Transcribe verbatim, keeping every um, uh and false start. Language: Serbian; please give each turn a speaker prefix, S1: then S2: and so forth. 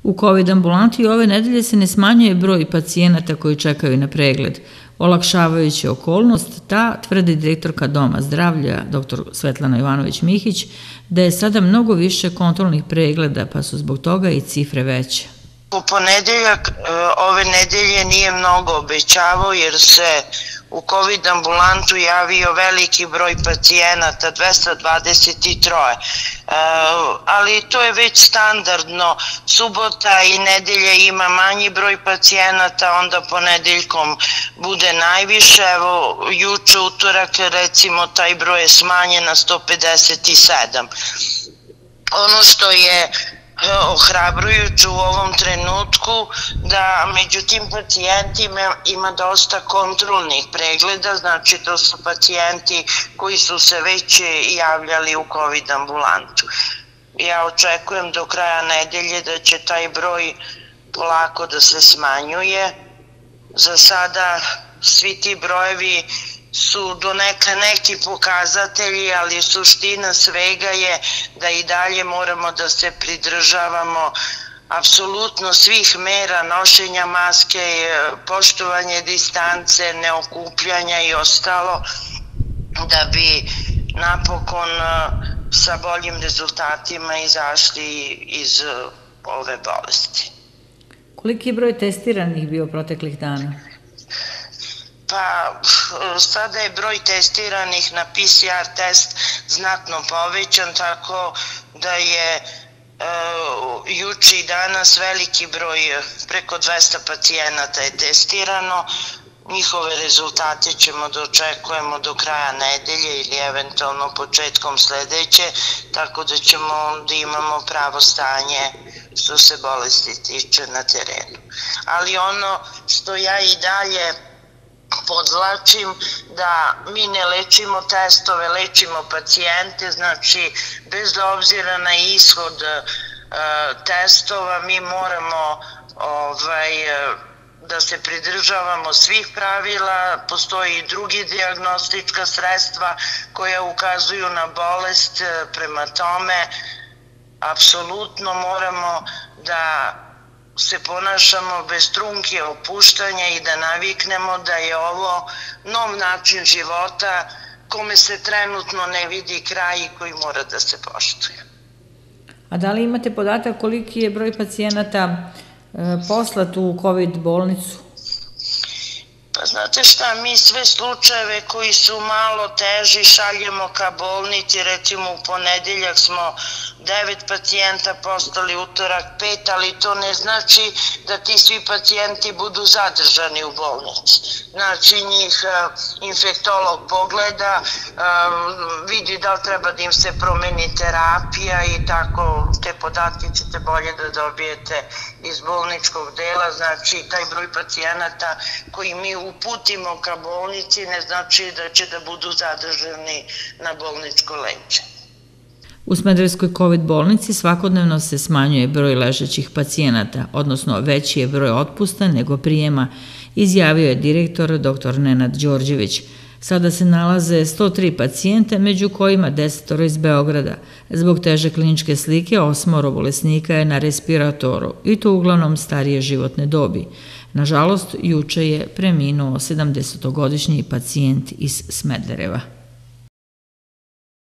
S1: U kovid ambulanti ove nedelje se ne smanjuje broj pacijenata koji čekaju na pregled. Olakšavajući okolnost, ta tvrdi direktorka Doma zdravlja, doktor Svetlana Jovanović-Mihić, da je sada mnogo više kontrolnih pregleda, pa su zbog toga i cifre veće.
S2: U ponedeljak ove nedelje nije mnogo obećavao jer se u kovid ambulantu javio veliki broj pacijenata, dvesta dvadeset tri, ali to je već standardno. Subota i nedelje ima manji broj pacijenata, onda ponedeljkom bude najviše. Evo, juče utorak recimo taj broj je smanjen na sto pedeset sedam. Ono što je ohrabrujuće u ovom trenutku da među tim pacijentima ima dosta kontrolnih pregleda, znači to su pacijenti koji su se već javljali u kovid ambulantu. Ja očekujem do kraja nedelje da će taj broj polako da se smanjuje. Za sada svi ti brojevi su do neka neki pokazatelji, ali suština svega je da i dalje moramo da se pridržavamo apsolutno svih mera nošenja maske, poštovanje distance, neokupljanja i ostalo, da bi napokon sa boljim rezultatima izašli iz ove bolesti.
S1: Koliki je broj testiranih bio proteklih dana?
S2: Pa sada je broj testiranih na P C R test znatno povećan, tako da je juče i danas veliki broj, preko dvesta pacijenata je testirano. Njihove rezultate ćemo da očekujemo do kraja nedelje ili eventualno početkom sledeće, tako da ćemo da imamo pravo stanje što se bolesti tiče na terenu. Ali ono što ja i dalje podvlačim, da mi ne lečimo testove, lečimo pacijente, znači bez obzira na ishod testova mi moramo da se pridržavamo svih pravila. Postoji i drugi dijagnostička sredstva koja ukazuju na bolest, prema tome apsolutno moramo da se ponašamo bez trunke opuštanja i da naviknemo da je ovo nov način života kome se trenutno ne vidi kraj i koji mora da se poštuje.
S1: A da li imate podatak koliki je broj pacijenata poslat u kovid bolnicu?
S2: Pa znate šta, mi sve slučajeve koji su malo teži šaljemo ka bolnici, recimo u ponedeljak smo devet pacijenta postali, utorak pet, ali to ne znači da ti svi pacijenti budu zadržani u bolnici. Znači njih infektolog pogleda, vidi da li treba da im se promeni terapija i tako te podatke ćete bolje da dobijete iz bolničkog dela. Znači taj broj pacijenata koji mi uputimo ka bolnici ne znači da će da budu zadržani na bolničko lečenje.
S1: U Smederevskoj kovid bolnici svakodnevno se smanjuje broj ležećih pacijenata, odnosno veći je broj otpusta nego prijema, izjavio je direktor doktor Nenad Đorđević. Sada se nalaze sto tri pacijenta, među kojima desetoro iz Beograda. Zbog teže kliničke slike osmoro bolesnika je na respiratoru i to uglavnom starije životne dobi. Nažalost, juče je preminuo sedamdesetogodišnji pacijent iz Smedereva.